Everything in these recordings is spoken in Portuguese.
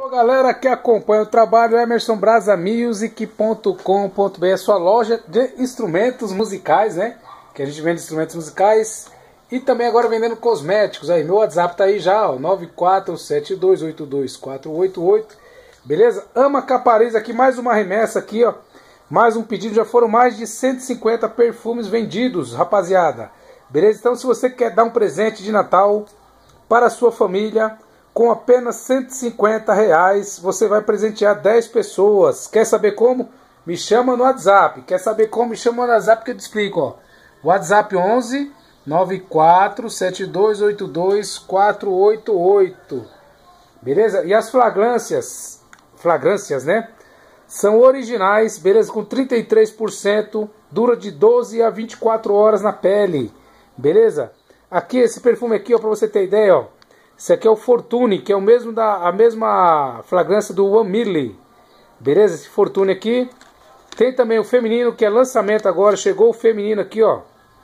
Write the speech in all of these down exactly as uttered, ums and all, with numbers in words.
Galera que acompanha o trabalho, emerson brasa music ponto com ponto br, sua loja de instrumentos musicais, né? Que a gente vende instrumentos musicais e também agora vendendo cosméticos. Aí, meu WhatsApp tá aí já, ó, nove quatro sete dois oito dois quatro oito oito. Beleza? Ama Capariz aqui, mais uma remessa aqui, ó. Mais um pedido, já foram mais de cento e cinquenta perfumes vendidos, rapaziada. Beleza? Então, se você quer dar um presente de Natal para a sua família, com apenas cento e cinquenta reais, você vai presentear dez pessoas. Quer saber como? Me chama no WhatsApp. Quer saber como? Me chama no WhatsApp que eu te explico, ó. WhatsApp onze nove quatro sete dois oito dois quatro oito oito. Beleza? E as fragrâncias, fragrâncias, né? São originais, beleza? Com trinta e três por cento, dura de doze a vinte e quatro horas na pele. Beleza? Aqui, esse perfume aqui, ó, pra você ter ideia, ó. Esse aqui é o Fortune, que é o mesmo da, a mesma fragrância do One Milli. Beleza? Esse Fortune aqui. Tem também o feminino, que é lançamento agora. Chegou o feminino aqui, ó.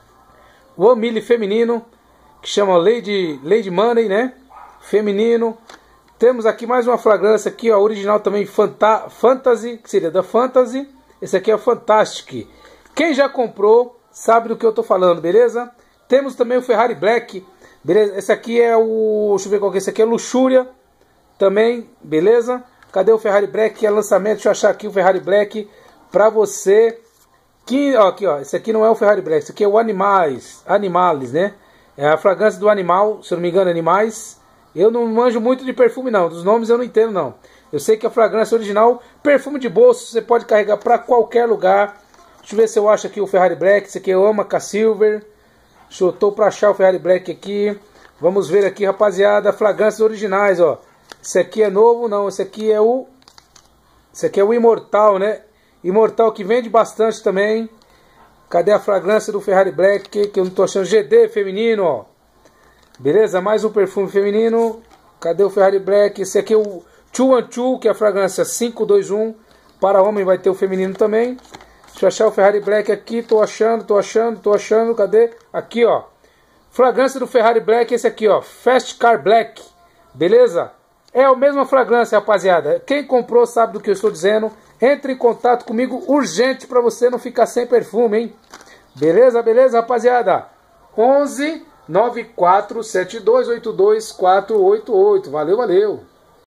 O One Milli feminino, que chama Lady, Lady Money, né? Feminino. Temos aqui mais uma fragrância aqui, ó. Original também, Fanta, Fantasy, que seria da Fantasy. Esse aqui é o Fantastic. Quem já comprou sabe do que eu tô falando, beleza? Temos também o Ferrari Black. Beleza? Esse aqui é o... Deixa eu ver qual que é esse aqui. É Luxúria. Também, beleza? Cadê o Ferrari Black? Que é lançamento. Deixa eu achar aqui o Ferrari Black pra você. Que, ó, aqui, ó. Esse aqui não é o Ferrari Black. Esse aqui é o Animais. Animales, né? É a fragrância do animal. Se eu não me engano, Animais. Eu não manjo muito de perfume, não. Dos nomes eu não entendo, não. Eu sei que a fragrância original, perfume de bolso, você pode carregar pra qualquer lugar. Deixa eu ver se eu acho aqui o Ferrari Black. Esse aqui é o Amaca Silver. Eu tô pra achar o Ferrari Black aqui. Vamos ver aqui, rapaziada, fragrâncias originais, ó. Esse aqui é novo, não, esse aqui é o... Esse aqui é o Imortal, né? Imortal que vende bastante também. Cadê a fragrância do Ferrari Black? Que eu não tô achando. G D feminino, ó. Beleza? Mais um perfume feminino. Cadê o Ferrari Black? Esse aqui é o dois um dois, que é a fragrância cinco dois um. Para homem vai ter o feminino também. Deixa eu achar o Ferrari Black aqui, tô achando, tô achando, tô achando, cadê? Aqui, ó. Fragrância do Ferrari Black, esse aqui, ó. Fast Car Black, beleza? É a mesma fragrância, rapaziada. Quem comprou sabe do que eu estou dizendo. Entre em contato comigo urgente pra você não ficar sem perfume, hein? Beleza, beleza, rapaziada? onze nove quatro sete dois oito dois quatro oito oito. Valeu, valeu.